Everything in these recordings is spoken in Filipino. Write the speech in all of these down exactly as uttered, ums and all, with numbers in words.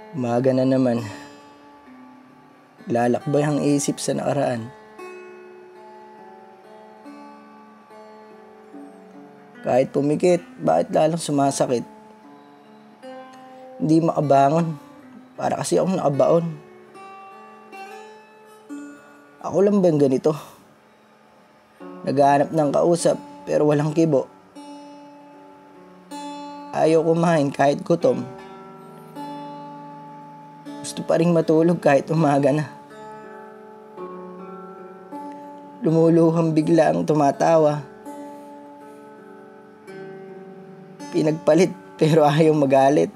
Umaga na naman. Lalakbay ang isip sa nakaraan. Kahit pumikit, bakit lalang sumasakit? Hindi makabangon. Para kasi akong nakabaon. Ako lang ba ganito? Naghahanap ng kausap pero walang kibo. Ayaw kumain kahit gutom. Gusto pa rin matulog kahit umaga na. Lumuluhang bigla ang tumatawa. Pinagpalit pero ayaw magalit.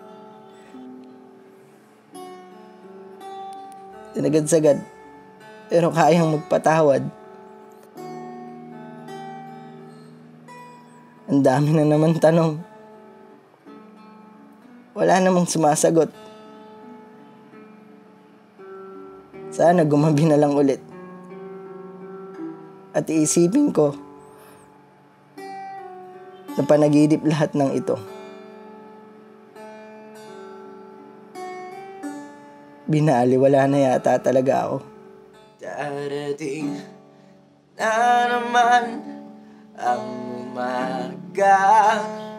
Sinagad-sagad pero kayang magpatawad. Ang dami na naman tanong. Wala namang sumasagot. Sana gumabi na lang ulit. At iisipin ko na panaginip lahat ng ito. Binaliwala na yata talaga ako. Darating na naman ang umaga.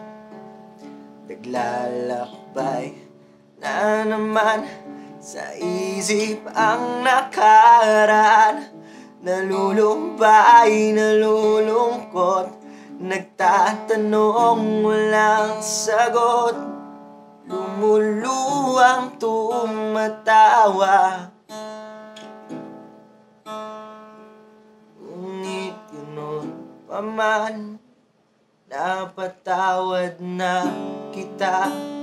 Naglalakbay na naman sa isip ang nakaraan. Nalulumbay, nalulungkot, nagtatanong walang sagot. Lumuluwang tumatawa. Ngunit gano'n pa man, napatawad na kita.